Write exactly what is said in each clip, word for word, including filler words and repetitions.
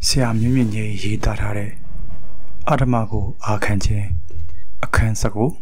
ဆရာမြင့်မြင့်ကြီးရေးသားထားတဲ့အဓမ္မကိုအာခံခြင်းအခန်း၁၉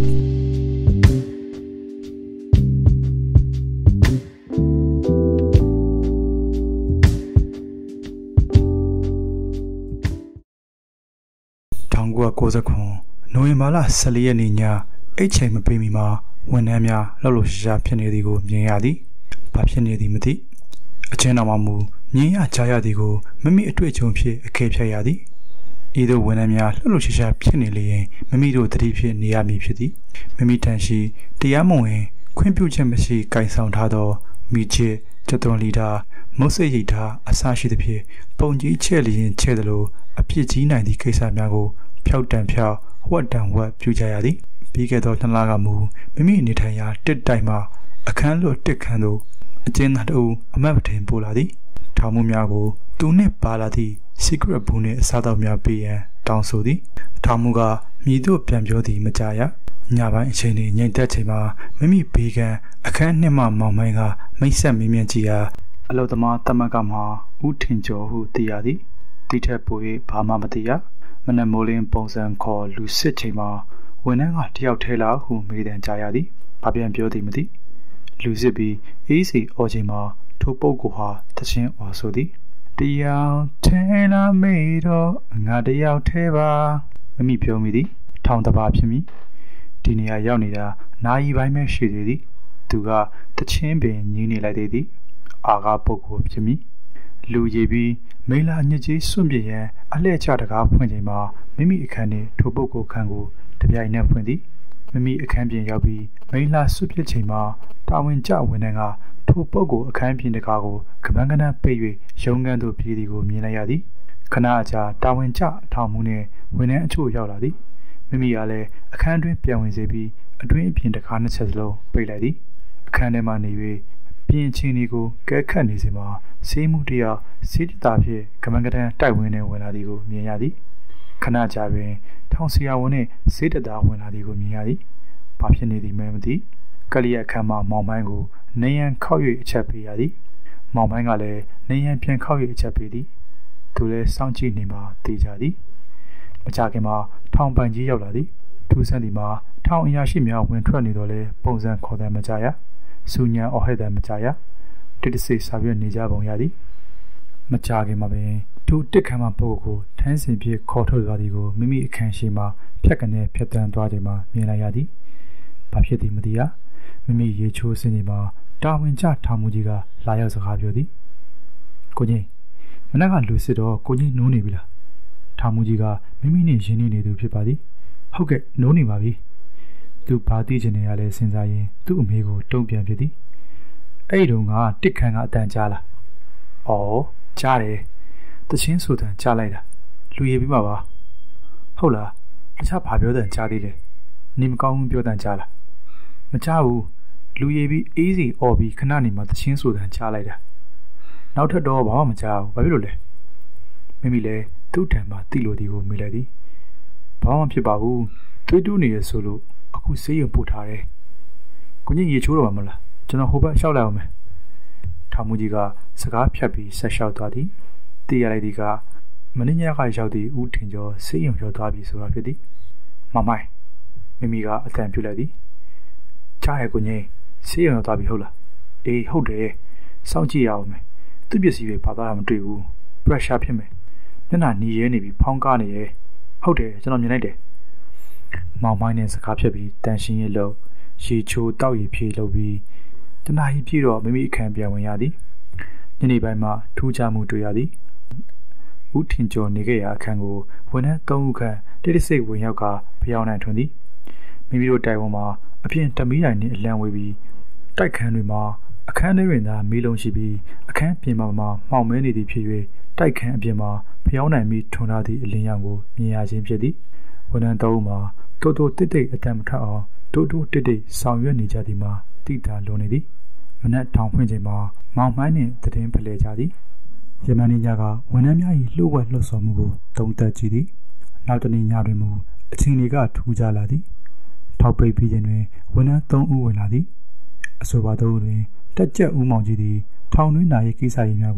၁၉၉၀နိုဝင်ဘာလ၁၄ရက်နေ့ညအိတ်ချိန်မပေးမီမှာဝန်ထမ်းများလှုပ်လှုပ်ရှားဖြစ်နေသည်ကိုမြင်ရသည်။ဘာဖြစ်နေသည်မသိအချင်းတော်မှမူမြင်ရကြားရသည်ကိုမမိအတွေ့အကြုံဖြင့်အကဲဖြတ်ရသည်။ဤသို့ဝန်ထမ်းများလှုပ်လှုပ်ရှားရှားဖြစ်နေလျင်မမိတို့တတိဖြစ်နေရမည်ဖြစ်သည်။မမိတန်ရှိတရားမဝင်ခွင့်ပြုချက်မရှိကိုင်ဆောင်ထားသောမိချစ်ကျသွန်လီတာမုတ်စိတ်ရိတ်တာအစရှိသဖြင့်ပုံကြီးချဲ့လျင်ချဲ့သလိုအဖြစ်ကြီးနိုင်သည့်ကိစ္စများကိုဖြောက်တံဖြောက်ဝတ်တံဝတ်ပြုကြရသည်ပြီးခဲ့သောနှစ်လကမူမိမိနေထိုင်ရာတစ်တိုင်မှအခန်းလွတ်တစ်ခန်းသို့အကျဉ်းသားတို့အမတ်ပထင်ပို့လာသည်ထောင်မှုများကိုသူနှင့်ပါလာသည့် secret ဘူးနှင့်အစားအသောက်များပေးရန်တောင်းဆိုသည်ထောင်မှုကမြည်တို့ပြန်ပြောသည်မကြားရညပိုင်းအချိန်တွင်ငြိမ်သက်ချိန်မှာမိမိဘေးကအခန်းနှစ်မှမောင်မိုင်းကမိတ်ဆက်မင်းမြန်းကြည့်ရာအလုသမားတမကမှာဦးထင်ကျော်ဟုသိရသည်တိထက်ပို၍ဘာမှမသိရမနက်မိုးလင်းပုံစံခေါ်လူစစ်ချိန်မှာဝန်ထမ်းကတယောက်ထဲလာဟုမေးတယ်ကြားရသည်ဘာပြန်ပြောသည်မသိလူစစ်ပြီးအေးစီအော်ချိန်မှာထိုပုဂ္ဂိုလ်ဟာတခြင်းအော်ဆိုသည်တယောက်ထဲလာမေးတော့ငါတယောက်ထဲပါမမိပြောမိသည်ထောင်တပါဖြစ်မိဒီနေရာရောက်နေတာနာယီပိုင်းပဲရှိသေးသည်သူကတခြင်းပင်ညင်းနေလိုက်သေးသည်အာကားပုဂ္ဂိုလ်ဖြစ်မိလူရည်ပြီးမိလာညစ်ကြေးစွန့်ပြရန်အလှည့်ချတကားဖွင့်ချိန်မှာမိမိအခန်းနှင့်ထိုပုဂ္ဂိုလ်ခန်းကိုတပြိုင်နက်ဖွင့်သည်မိမိအခန်းပြင်ရောက်ပြီးမိလာစွန့်ပြချိန်မှာတာဝန်ကျဝန်ထမ်းကထိုပုဂ္ဂိုလ်အခန်းပြင်တကားကိုကပန်းကနန်းပိတ်၍ရုံးခန်းသို့ပြေးသည်ကိုမြင်လိုက်ရသည်ခဏအကြာတာဝန်ကျထောင်မှုနှင့်ဝန်ထမ်းအချို့ရောက်လာသည်မိမိကလည်းအခန်းတွင်ပြန်ဝင်စေပြီးအတွင်းအပြင်တကားနှစ်ချက်စလုံးပိတ်လိုက်သည်အခန်းထဲမှနေ၍ပြင်ချင်းဒီကိုကဲခတ်နေစဉ်မှာဆေးမှုတယောက်ဆေးတတာဖြင့်ကမန်ကတန်းတိုက်ဝင်းနဲ့ဝင်လာသည်ကိုမြင်ရသည်ခဏကြာတွင်ထောင်ဆရာဝန်နှင့်ဆေးတတာဝင်လာသည်ကိုမြင်ရသည်ဘာဖြစ်နေသည်မဲမသိကလျက်အခန်းမှမောင်မိုင်းကိုနေရန်ခောက်၍အချက်ပေးရသည်မောင်မိုင်းကလည်းနေရန်ပြန်ခောက်၍အချက်ပေးသည်သူလည်းစောင့်ကြည့်နေမှသိကြသည်မကြခင်မှာထောင်ပိုင်ကြီးရောက်လာသည်ထူးဆန်းသည်မှာထောင်အရာရှိများဝင်ထွက်နေတော့လဲပုံစံခေါ်တယ်မကြရစူညံအော်ဟဲ့တယ်မကြရတစ်တဆိတ်စာရွက်နေကြပုံရသည်မကြခင်မှာပင်သူတစ်ခမ်းမှပုဂ္ဂိုလ်ကိုထန်းစင်ဖြစ်ခေါ်ထုတ်သွားသည်ကိုမိမိအခန်းရှိမှဖြတ်ကနေဖြတ်တန်းသွားချိန်မှာမြင်လိုက်ရသည်ဘာဖြစ်သည်မသိရမိမိရေချိုးစင်ချိန်မှာတာဝန်ကျထောင်မှုကြီးကလာရောက်စကားပြောသည်ကိုကြီးမနက်ကလူစစ်တော့ကိုကြီးနိုးနေပြီလားထောင်မှုကြီးကမိမိနဲ့ရင်းနှီးနေသူဖြစ်ပါသည်ဟုတ်ကဲ့နိုးနေပါပြီသူဘာသိချင်နေရလဲစဉ်းစားရင်သူ့အမေကိုတုံ့ပြန်ဖြစ်သည်အဲ့တုန်းကတစ်ခန်းကအတန်ကြားလာအော်ကြားတယ်တချင်းဆိုတဲ့ကြားလိုက်တာလူရည်ပြီးမှာပါဟုတ်လားတခြားဘာပြောတဲ့ကြားသေးလဲနေမကောင်းဘူးပြောတဲ့ကြားလားမကြားဘူးလူရည်ပြီးအေးစီအော်ပြီးခဏနေမှတချင်းဆိုတဲ့ကြားလိုက်တာနောက်ထပ်တော့ဘာမှမကြားဘူးဘာဖြစ်လို့လဲမိမိလည်းသူ့ထံမှာတိလို့ဒီကိုမေးလိုက်သည်ဘာမှဖြစ်ပါဘူးတွေးတူးနေရဆိုလို့အခုဆေးရုံပို့ထားတယ်ကိုကြီးရေချိုးတော့မှာမလားကျွန်တော်ဟိုဘက်လျှောက်လိုက်အောင်မယ်ထောင်မှုကြီးကစကားဖြတ်ပြီးဆက်လျှောက်သွားသည်သိရလိုက်သည်ကမင်းညကရောက်သည့်ဦးထင်ကျော်ဆေးရုံရောက်သွားပြီဆိုတာဖြစ်သည်မမိုင်းမိမိကအတန်ပြုလိုက်သည်ကြားရကိုကြီးဆေးရုံရောက်သွားပြီဟုတ်လားအေးဟုတ်တယ်စောင့်ကြည့်ရအောင်မယ်သူ့ပစ္စည်းတွေပါသွားတာမတွေ့ဘူး pressure ဖြစ်မယ်မျက်နှာနီးရဲနေပြီးဖောင်းကားနေရဲဟုတ်တယ်ကျွန်တော်မြင်လိုက်တယ်မောင်မိုင်းနဲ့စကားဖြတ်ပြီးတန်ရှင်းရလို့ရေချိုးတောက်ရည်ဖြေလုပ်ပြီးတနာရီပြည့်တော့မိမိအခန်းပြန်ဝင်ရသည်ညနေပိုင်းမှာထူးခြားမှုတွေ့ရသည်ဦးထင်ကျော်နေခဲ့ရာအခန်းကိုဝန်ထမ်းသုံးဦးခန့်တိတိစိတ်ဝင်ရောက်ကဖျောင်းနိုင်ထွန်းသည်မိမိတို့တိုင်ဝမ်မှာအပြင်တမီးတိုင်နှင့်အလံဝေးပြီးတိုက်ခန်းတွေမှာအခန်းထဲတွင်သာမီးလုံးရှိပြီးအခန်းပြင်ပမှာမှောင်မဲနေသည်ဖြစ်၍တိုက်ခန်းအပြင်မှာဖျောင်းနိုင်ပြီးထွန်းထားသည့်အလင်းရောင်ကိုမြင်ရခြင်းဖြစ်သည်ဝန်ထမ်းသုံးဦးမှာတိုးတိုးတိတ်တိတ်အတန်မထအောင်တိုးတိုးတိတ်တိတ်ဆောင်ရွက်နေကြသည်မှာတိတာလွန်နေသည်မနက်ထောင်ဖွင့်ချိန်မှာမောင်မိုင်းနှင့်တည်င်းဖလှယ်ကြသည်ရမန်ညကဝန်ထမ်းများ၏လှုပ်ဝက်လှုပ်ဆော်မှုကိုတုံ့တက်ကြည့်သည်နောက်တနေ့ညတွင်မူအချင်းတွေကထူးကြလာသည်ထောက်ပိတ်ပြီးခြင်းတွင်ဝန်ထမ်းသုံးဦးဝင်လာသည်အဆိုပါသုံးဦးတွင်တက်ကြက်ဦးမောင်ကြီးသည်ထောင်တွင်းနာရေးကိစ္စရေးများကိုဖ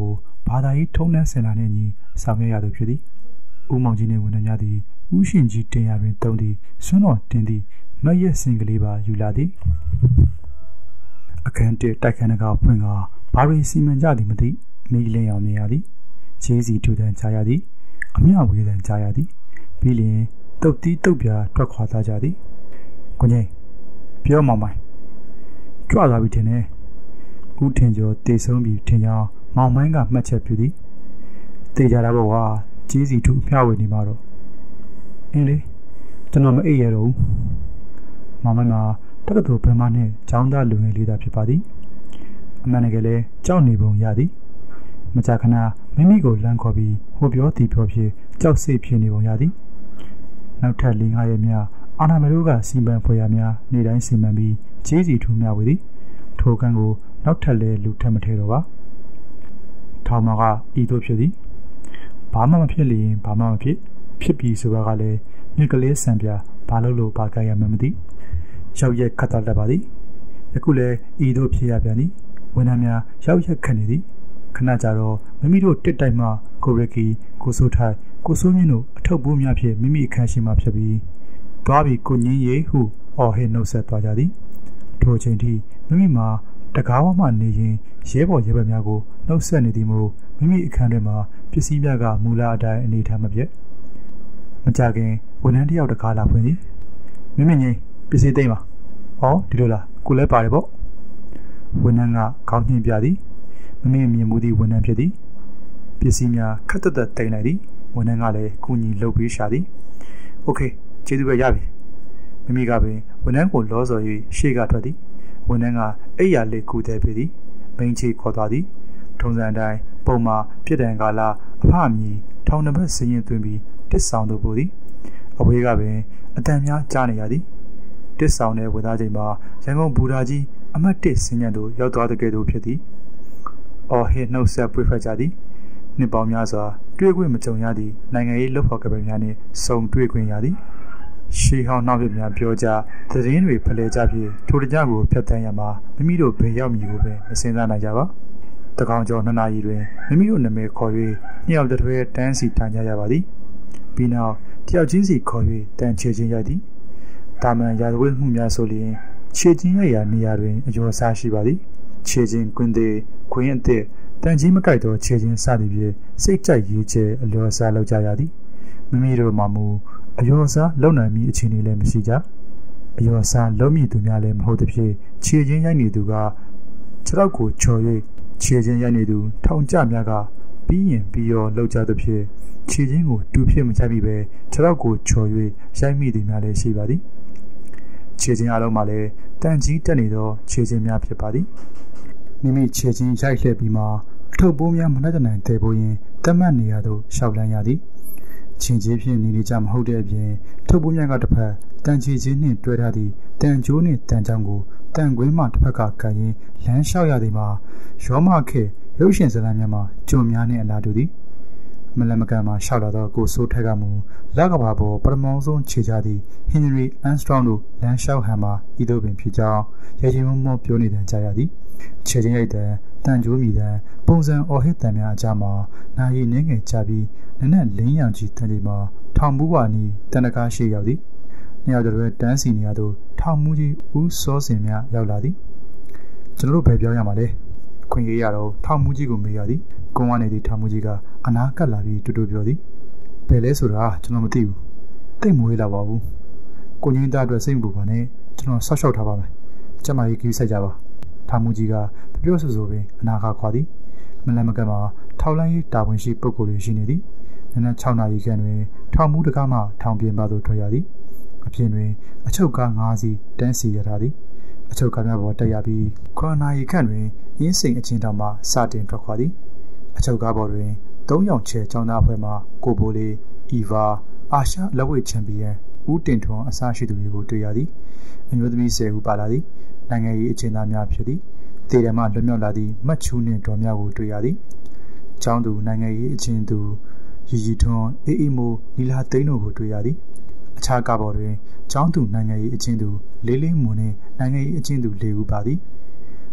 ဘာသာရေးထုံးတမ်းစင်လာနှင့်ညီဆောင်ရွက်ရသူဖြစ်သည်ဦးမောင်ကြီးနှင့်ဝန်ထမ်းများသည်ဦးရှင်ကြီးတင်ရတွင်တုံးသည်ဆွမ်းတော်တင်သည်မက်ရက်စင်ကလေးပါယူလာသည်အခန်းတစ်တိုက်ခန်းတကာဖွင့်ကဘာရီစီမံကြသည်မသိမီးလင်းအောင်မြင်ရသည်ခြေစီထူထန်ကြားရသည်အမြဝေးတန်ကြားရသည်ပြီးလျင်တုတ်တီးတုတ်ပြာထွက်ခွာသွားကြသည်ကိုကြီးပြောမောင်မိုင်ကြွသွားပြီထင်တယ်ဦးထင်ကျော်တေဆုံးပြီထင်ကြောင်းမောင်မိုင်းကမှတ်ချက်ပြုသည်တေကြတာပေါ့ကွာခြေစီထူအမြဝေးနေမှာတော့အင်းလေကျွန်တော်မအိပ်ရတော့ဘူးမောင်မိုင်းမှာတက္ကသိုလ်ဗမာနဲ့ကျောင်းသားလူငယ်လေးသာဖြစ်ပါသည်အမှန်တကယ်လဲကြောက်နေပုံရသည်မကြာခဏမိမိကိုလမ်းခေါ်ပြီးဟိုပြောတီပြောဖြစ်ကြောက်စိတ်ဖြစ်နေပုံရသည်နောက်ထပ်၄-၅ရက်မြအာနာမတို့ကစီမံဖွဲ့ရများနေ့တိုင်းစီမံပြီးခြေစီထူမြဝေသည်ထိုကံကိုနောက်ထပ်လဲလူထက်မထဲတော့ပါထောင်မကဤသို့ဖြစ်သည်ဘာမှမဖြစ်လျင်ဘာမှမဖြစ်ဖြစ်ပြီးဆိုတာကလည်းမြက်ကလေးဆံပြဘာလို့လို့ဘာကြရမှမသိရောက်ရက်ခတ်သွားတတ်ပါသည်အခုလည်းဤသို့ဖြစ်ရပြန်သည်ဝန်ထမ်းများရောက်ရက်ခတ်နေသည်ခဏကြာတော့မိမိတို့တစ်တိုက်မှကိုရကီကိုစိုးထိုင်ကိုစိုးမြင့်တို့အထုပ်ပိုးများဖြင့်မိမိအခန်းရှိမှဖြစ်ပြီးတွားပြီးကိုငင်းရီဟုအော်ဟစ်နှုတ်ဆက်သွားကြသည်ထိုအချိန်ထိမိမိမှာတကားဝမှနေရင်ရဲဘော်ရဲဘက်များကိုနှုတ်ဆက်နေသည်မို့မိမိအခန်းထဲမှာပစ္စည်းများကမူလအတိုင်းအနေထားမပြတ်မကြခင်ဝန်ထမ်းတယောက်တကားလာဖွင့်သည်မိမိငိမ့်ပစ္စည်းသိမ်းပါဟောဒီလိုလားကိုလည်းပါတယ်ပေါ့ဝန်ထမ်းကခေါင်းညှင်းပြသည်မိမိမြင်မှုသည့်ဝန်ထမ်းဖြစ်သည်ပစ္စည်းများခက်တက်တက်တိမ်လိုက်သည်ဝန်ထမ်းကလည်းကုညီလှုပ်ပေးရှာသည်โอเคကျေးဇူးပဲရပြီမိမိကပင်ဝန်ထမ်းကိုလောဆော်၍ရှေ့ကထွက်သည်ဝန်ထမ်းကအိယာလေးကူတဲ့ပြီသည်မိန်ချီခေါ်သွားသည်ထုံစံအတိုင်းပုံမှာပြစ်ဒဏ်ကာလအဖအမီထောင်နှစ်ဘက်စည်ရင်သွင်းပြီးတစ်ဆောင်တို့ပို့သည်အဝေးကပင်အတန်များကြားနေရသည်တစ်ဆောင်တဲ့ဝေသားချိန်မှာရန်ကုန်ဘူရာကြီးအမတ်တစ်စင်းညံသို့ရောက်သွားတဲ့ကဲ့သို့ဖြစ်သည်အော်ဟစ်နှုတ်ဆက်ပွေဖက်ကြသည်နှစ်ပေါင်းများစွာတွေ့ခွင့်မကြုံရသည့်နိုင်ငံရေးလှုပ်ဖော်ကပယ်များနှင့်စုံတွေ့ခွင့်ရသည်ရှေးဟောင်းနောက်ပြများပြောကြသတင်းတွေဖလှယ်ကြဖြင့်ထိုတကြကိုဖျက်ဆီးရမှာမိမိတို့ဘယ်ရောက်မည်ကိုပဲမစင်စားနိုင်ကြပါတကောင်ကျော်နှစ်နာရီတွင်မိမိတို့နာမည်ခေါ်၍နှစ်ယောက်တည်းတန်းစီထိုင်ကြရပါသည်ပြီးနောက်တယောက်ချင်းစီခေါ်၍တန်ချေချင်းရိုက်သည်တာမန်ရာဇဝတ်မှုများဆိုလျင်ခြေချင်းရိုက်ရာနေရာတွင်အကျော်စားရှိပါသည်ခြေချင်းကွင်းသေးခွင်းအသည့်တန်ကြီးမကိုက်သောခြေချင်းစသည်ဖြင့်စိတ်ကြိုက်ရေးချဲအလျော်စားလောက်ကြရသည်မိမိတို့မှမူအယောစားလုံနိုင်မိအခြေအနေလည်းမရှိကြအယောစားလုံးမိသူများလည်းမဟုတ်သဖြင့်ခြေချင်းရိုက်နေသူကခြေထောက်ကိုချော်၍ခြေချင်းရိုက်နေသူထောင်ကျများကပြီးရင်ပြီးရောလောက်ကြသဖြင့်ခြေချင်းကိုတူဖြစ်မချိုက်မိပဲခြေထောက်ကိုချော်၍ရိုက်မိသူများလည်းရှိပါသည်ခြေချင်းအလုံးမှာလည်းတန်ကြီးတက်နေသောခြေချင်းများဖြစ်ပါသည်မိမိခြေချင်းရိုက်လှည့်ပြီးမှအထုပ်ပိုးများမနှက်တဲ့နိုင်တဲ့ပိုးရင်တတ်မှတ်နေရသို့ရှောက်လန်းရသည်ချင်းချင်းဖြင့်နေနေကြမဟုတ်တဲ့အပြင်ထုတ်ပိုးများကတစ်ဖက်တန်ချီချင်းနှင့်တွဲထားသည့်တန်ကျိုးနှင့်တန်ချောင်းကိုတန်ကွင်းမှတစ်ဖက်ကကန်ရင်လမ်းလျှောက်ရသည်မှာရောမခေရုပ်ရှင်ဇာတ်လမ်းများမှာကြုံများနှင့်အလားတူသည်မလမကန်မှာရှောက်လာသောကိုစိုးထက်ကမူလကဘာပေါ်ပထမဆုံးခြေချသည့်ဟင်နရီအန်စထရောင်းတို့လမ်းလျှောက်ဟန်မှာဤသို့ပင်ဖြစ်ကြောင်းရည်ရည်မောမောပြောနေတဲ့ကြားရသည်ခြေချင်းရိုက်တဲ့တန်ကျိုးမြည်တဲ့ပုံစံအော်ဟစ်တန်များအကြမှာနာရီနှင်းငယ်ချပြီးနက်နက်လင်းရောင်ကြီးတန်ဒီမှာထောင်မူးဝါနီတန်တကားရှိရောက်သည်နှစ်ယောက်တည်းတန်းစီနေရသို့ထောင်မူးကြီးဦးစောစင်များရောက်လာသည်ကျွန်တော်တို့ဘယ်ပြောရမှာလဲခွင့်ရရတော့ထောင်မူးကြီးကိုမေးရသည်ကုန်းဝနေသည့်ထောင်မူးကြီးကအနာကပ်လာပြီးတူတူပြောသည်ဘယ်လဲဆိုတာကျွန်တော်မသိဘူးတိတ်မွေးလာပါဘူးကိုကြီးသားအတွက်စိတ်မပူပါနဲ့ကျွန်တော်ဆောက်ရှောက်ထားပါမယ်ကျမကြီးကြီးဆိုင်ကြပါထောင်မူးကြီးကပြောဆိုဆိုပင်အနာကခွာသည်မလမကမှာထောက်လိုင်းရေးတာဝန်ရှိပုဂ္ဂိုလ်တွေရှိနေသည်နနက်၆နာရီခန့်တွင်ထောင်မူးတကားမှထောင်ပြင်ပါသို့ထွက်ရသည်အပြင်တွင်အချုပ်ကား၅စီးတန်းစီရထားသည်အချုပ်ကားများပေါ်တက်ရပြီးခုနှစ်နာရီခန့်တွင်အင်းစိန်အချင်းတောင်မှစတင်ထွက်ခွာသည်အချုပ်ကားပေါ်တွင်သုံးယောက်ချဲကျောင်းသားအဖွဲ့မှကိုဘိုလေးအီဗာအာရှလက်ဝှေ့ချန်ပီယံဦးတင်ထွန်းအစရှိသူတွေကိုတွေ့ရသည်အမျိုးသမီး၁၀ဦးပါလာသည်နိုင်ငံရေးအကျဉ်းသားများဖြစ်သည်တေရမလွတ်မြောက်လာသည့်မတ်ချူးနှင့်တော်များကိုတွေ့ရသည်ကျောင်းသူနိုင်ငံရေးအကျဉ်းသူရီရီထွန်းအေးအေးမိုးနီလာသိန်းတို့ကိုတွေ့ရသည်အခြားကားပေါ်တွင်ကျောင်းသူနိုင်ငံရေးအကျဉ်းသူလေးလေးမွန်နှင့်နိုင်ငံရေးအကျဉ်းသူ၄ဦးပါသည်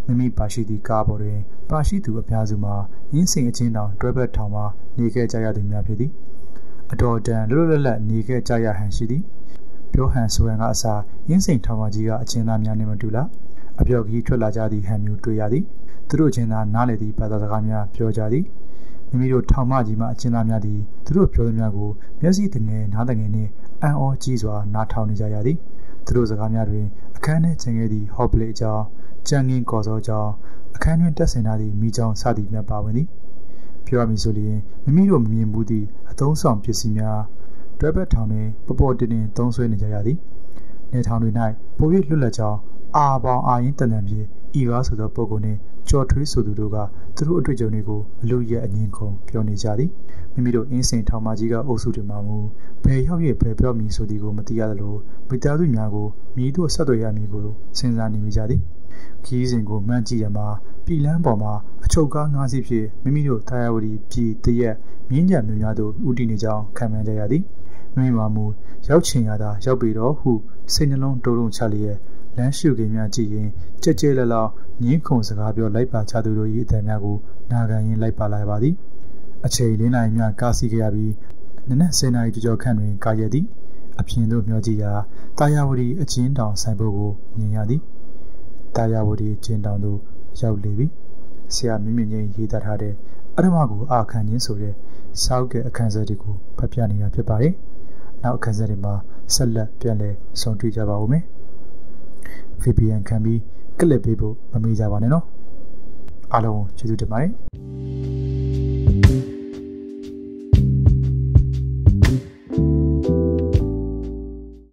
မိမိပါရှိသည့်ကားပေါ်တွင်ပါရှိသူအများစုမှာရင်းစိန်အချင်းတောင်တွဲဘက်ထောင်မှာနေခဲ့ကြရသူများဖြစ်သည်အတော်တန်လွတ်လွတ်လပ်နေခဲ့ကြရဟန်ရှိသည်ပြောဟန်ဆိုဟန်ကအစားရင်းစိန်ထောင်မကြီးကအချင်းသားများနှင့်မတူလားအပြောကြီးထွက်လာကြသည့်ဟန်မျိုးတွေ့ရသည်သူတို့ချင်းသားနားလေသည့်ဘာသာစကားများပြောကြသည်မိမိတို့ထောင်မကြီးမှအချင်းသားများသည်သူတို့ပြောသမျှကိုမျက်စိတငယ်နားတငယ်နှင့်အံ့ဩကြီးစွာနားထောင်နေကြရသည်သူတို့စကားများတွင်အခန်းထဲကျင်ခဲ့သည့်ဟော့ပလေအကြောင်းကြံငင်းကော်စောကြောင်းအခန်းတွင်တက်ဆင်ထားသည့်မိကြောင်းစသည်များပါဝင်သည်ပြောရမည်ဆိုလျှင်မိမိတို့မမြင်ဘူးသည့်အသုံးဆောင်ပစ္စည်းများတွဲဘက်ထောင်တွင်ပပေါ်တင်တင်သုံးဆွဲနေကြရသည်နေထောင်တွင်၌ပို၍လွတ်လပ်ကြောင်းအာပေါင်အာရင်တန်တန်ဖြင့်ဤကားဆိုသောပုဂ္ဂိုလ်နှင့်ကြော်ထွေးဆိုသူတို့ကသူတို့အတွေ့အကြုံတွေကိုအလို့ရအငင်းခုန်ပြောနေကြသည်မိမိတို့အင်းစိန်ထောင်မကြီးကအုပ်စုတွေမှာမူဘယ်ရောက်ရဘယ်ပြောမည်ဆိုသည်ကိုမသိရသလိုမိသားစုများကိုမြည်တို့ဆက်သွယ်ရမည်ကိုစဉ်းစားနေမိကြသည်ခီးစဉ်ကိုမှန်းကြည့်ရမှာပြည်လန်းပေါ်မှာအချုပ်ကားငါးစီးဖြင့်မိမိတို့တာယာဝတီပြည်တရက်မြင်းကြံမျိုးများသို့ဥတည်နေကြောင်းခံမှန်းကြရသည်မိမိမှာမူရောက်ချင်ရတာရောက်ပြီတော့ဟုစိတ်နှလုံးတုံ့တုံချလျက်လမ်းရှုခင်းများကြည့်ရင်ကြက်ကြဲလလောက်ငင်းခုန်စကားပြောလိုက်ပါချသူတို့၏အတန်များကိုနာခံရင်းလိုက်ပါလာပါသည်အချိန်လေးနာရီများကားစီခဲ့ရပြီးနနက်ဆယ်နာရီကျော်ခန့်တွင်ကားရသည်အပြင်သို့မျှောကြည့်ရာတာယာဝတီအချင်းတောင်ဆိုင်ဘုတ်ကိုမြင်ရသည်တာယာဝတီအချင်းတောင်သို့ရောက်လေပြီဆရာမြင့်မြင့်ချင်းရေးသားထားတဲ့အဓမ္မကိုအာခံခြင်းဆိုတဲ့စောက်ကဲအခန်းစာတွေကိုဖတ်ပြနေတာဖြစ်ပါတယ်နောက်အခန်းစာတွေမှာဆက်လက်ပြန်လည်ဆုံတွေ့ကြပါဦးမယ်ဗီပီအန် ခံပြီးကလစ်ပေးဖို့မမေ့ကြပါနဲ့နော်အားလုံးကျေးဇူးတင်ပါတယ်